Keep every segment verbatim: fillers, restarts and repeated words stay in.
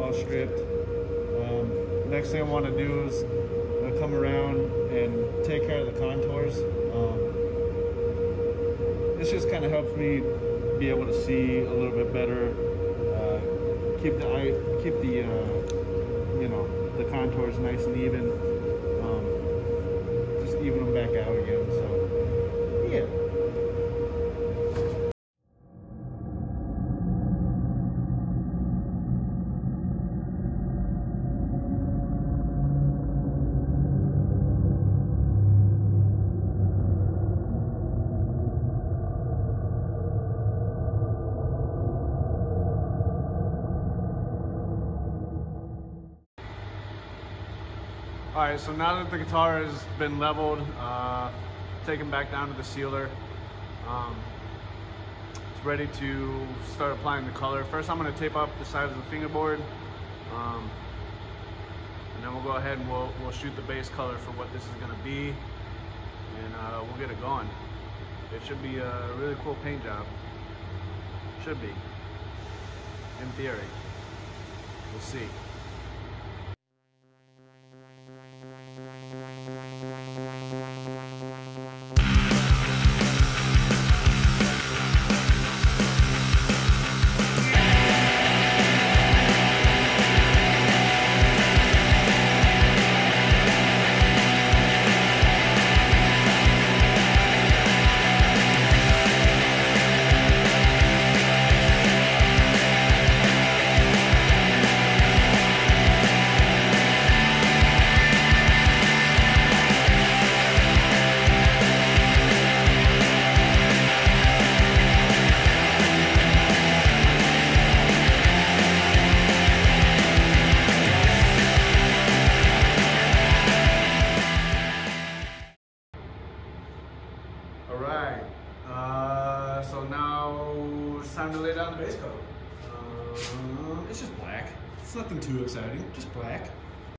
all stripped. Um, next thing I want to do is uh, come around and take care of the contours. Um, this just kind of helps me be able to see a little bit better, uh, keep the eye, keep the uh, you know, the contours nice and even, um, just even them back out again. So yeah. All right, so now that the guitar has been leveled, uh, taken back down to the sealer, um, it's ready to start applying the color. First, I'm gonna tape up the sides of the fingerboard, um, and then we'll go ahead and we'll, we'll shoot the base color for what this is gonna be, and uh, we'll get it going. It should be a really cool paint job. Should be, in theory. We'll see. Alright, uh, so now it's time to lay down the base coat. Uh, it's just black. It's nothing too exciting, just black.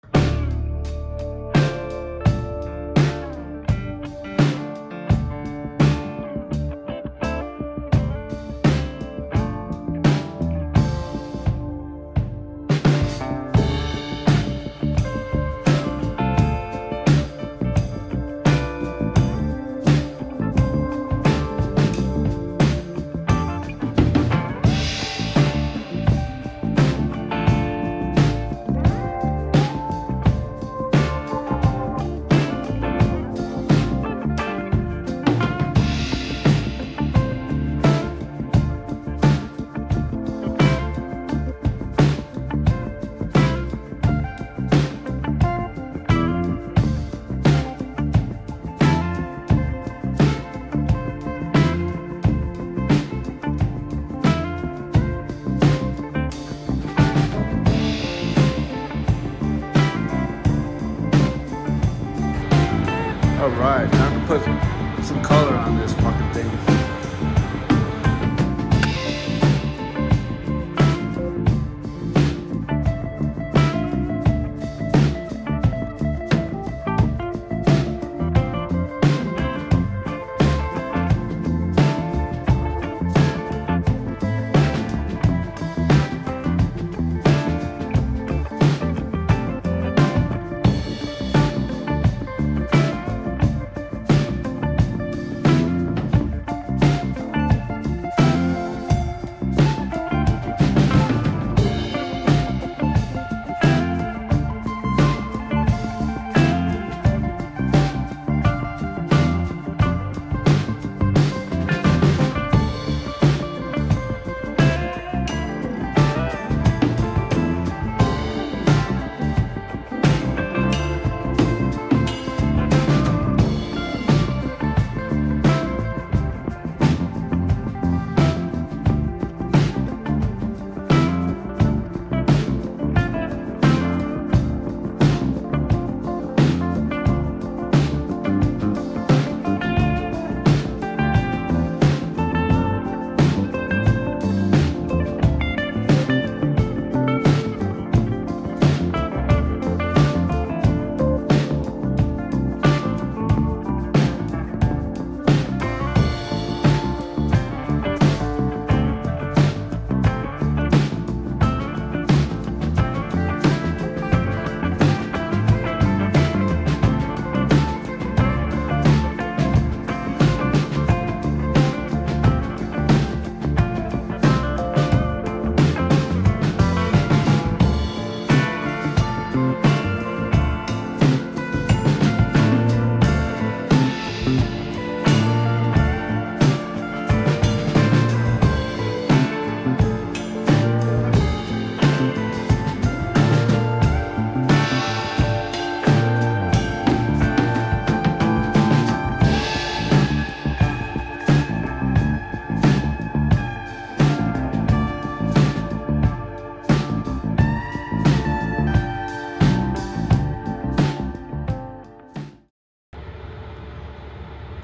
Alright, time to put some color on this fucking thing.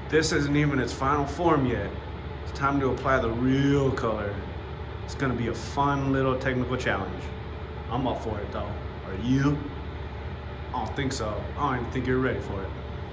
This isn't even its final form yet. It's time to apply the real color. It's gonna be a fun little technical challenge. I'm up for it though. Are you? I don't think so. I don't even think you're ready for it.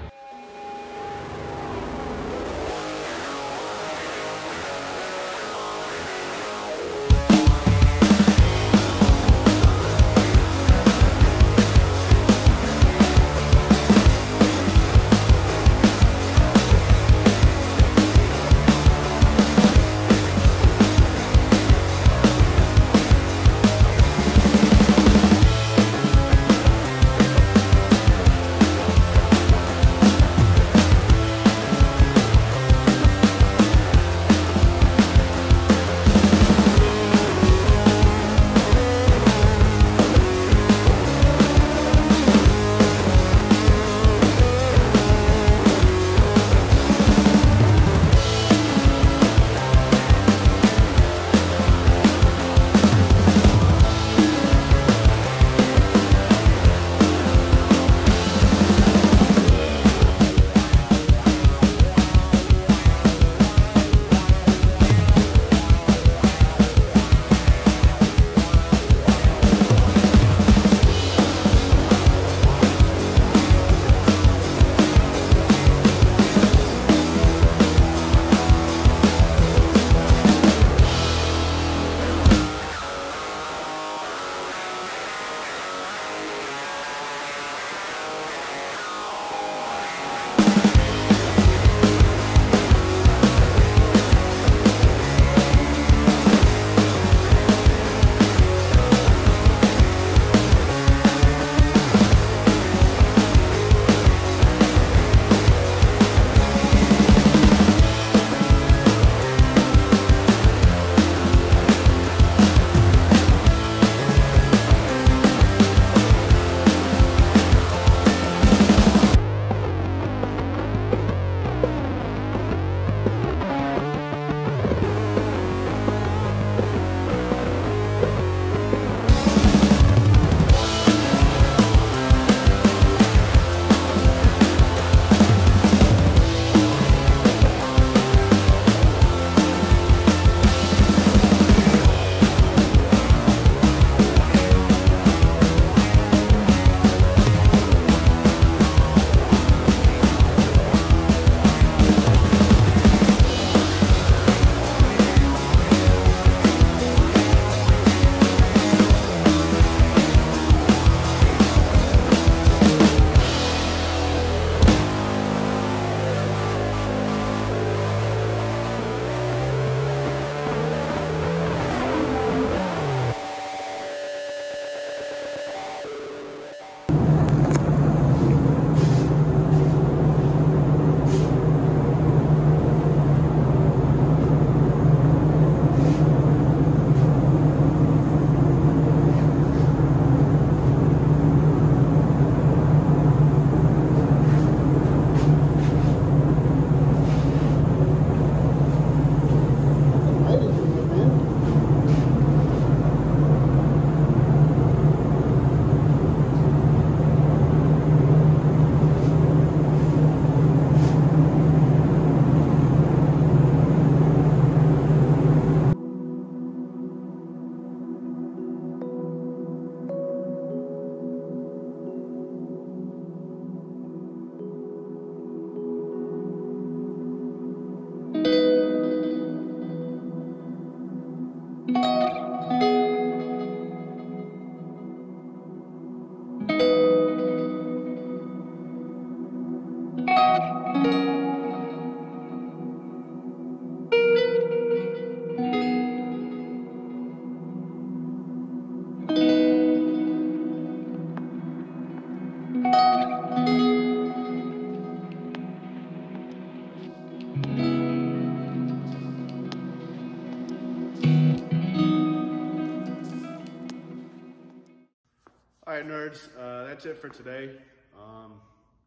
All right, nerds, uh, that's it for today. Um,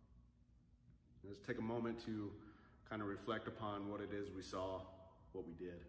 let's take a moment to kind of reflect upon what it is we saw, what we did.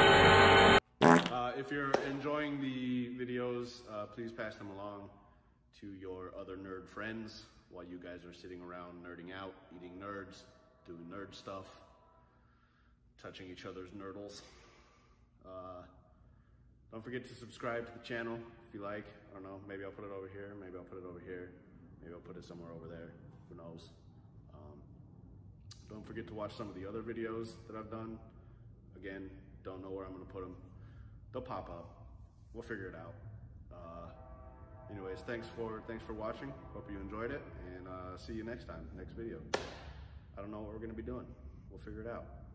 Uh, if you're enjoying the videos, uh, please pass them along to your other nerd friends while you guys are sitting around nerding out, eating nerds, doing nerd stuff, touching each other's nerdles. Uh, don't forget to subscribe to the channel if you like. I don't know, maybe I'll put it over here, maybe I'll put it over here, maybe I'll put it somewhere over there, who knows. Um, don't forget to watch some of the other videos that I've done. Again, don't know where I'm gonna put them. They'll pop up, we'll figure it out. Uh, anyways, thanks for, thanks for watching. Hope you enjoyed it, and uh, see you next time, next video. I don't know what we're gonna be doing. We'll figure it out.